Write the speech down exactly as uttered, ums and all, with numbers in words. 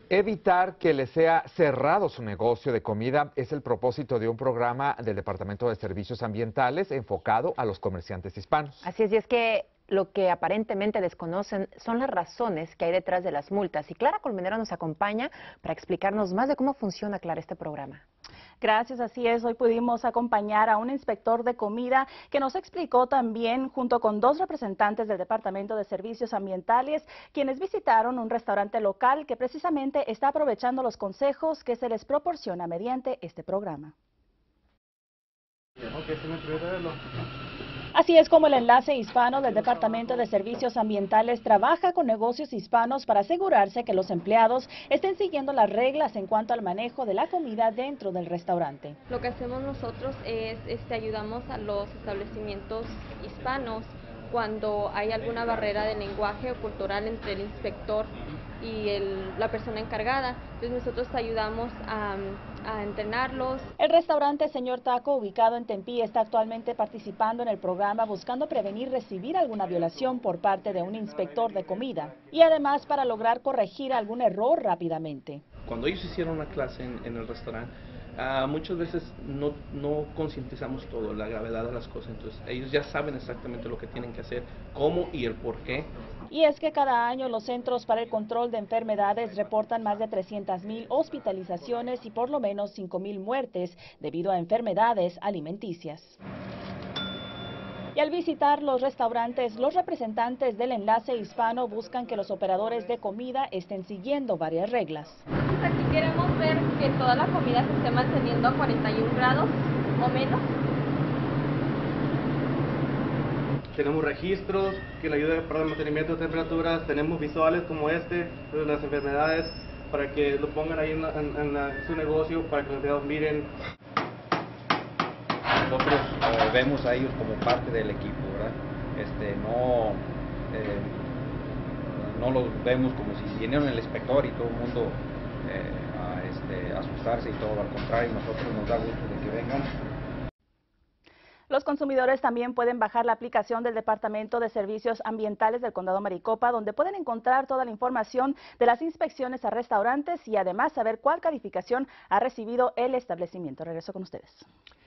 Evitar que le sea cerrado su negocio de comida es el propósito de un programa del Departamento de Servicios Ambientales enfocado a los comerciantes hispanos. Así es, y es que lo que aparentemente desconocen son las razones que hay detrás de las multas. Y Clara Colmenero nos acompaña para explicarnos más de cómo funciona, Clara, este programa. Gracias, así es. Hoy pudimos acompañar a un inspector de comida que nos explicó también, junto con dos representantes del Departamento de Servicios Ambientales, quienes visitaron un restaurante local que precisamente está aprovechando los consejos que se les proporciona mediante este programa. Así es como el enlace hispano del Departamento de Servicios Ambientales trabaja con negocios hispanos para asegurarse que los empleados estén siguiendo las reglas en cuanto al manejo de la comida dentro del restaurante. Lo que hacemos nosotros es este, ayudamos a los establecimientos hispanos cuando hay alguna barrera de lenguaje o cultural entre el inspector y el, la persona encargada. Entonces nosotros ayudamos a, a entrenarlos. El restaurante Señor Taco, ubicado en Tempe, está actualmente participando en el programa buscando prevenir recibir alguna violación por parte de un inspector de comida y además para lograr corregir algún error rápidamente. Cuando ellos hicieron una clase en, en el restaurante, Uh, muchas veces no, no concientizamos todo, la gravedad de las cosas, entonces ellos ya saben exactamente lo que tienen que hacer, cómo y el por qué. Y es que cada año los Centros para el Control de Enfermedades reportan más de trescientas mil hospitalizaciones y por lo menos cinco mil muertes debido a enfermedades alimenticias. Y al visitar los restaurantes, los representantes del enlace hispano buscan que los operadores de comida estén siguiendo varias reglas. Aquí queremos ver que toda la comida se esté manteniendo a cuarenta y un grados o menos. Tenemos registros que le ayudan para el mantenimiento de temperaturas, tenemos visuales como este de las enfermedades para que lo pongan ahí en, la, en, en la, su negocio, para que los empleados miren. Nosotros eh, vemos a ellos como parte del equipo, ¿verdad? Este, no, eh, no los vemos como si vinieron el inspector y todo el mundo eh, a este, asustarse y todo, al contrario, nosotros nos da gusto de que vengan. Los consumidores también pueden bajar la aplicación del Departamento de Servicios Ambientales del Condado Maricopa, donde pueden encontrar toda la información de las inspecciones a restaurantes y además saber cuál calificación ha recibido el establecimiento. Regreso con ustedes.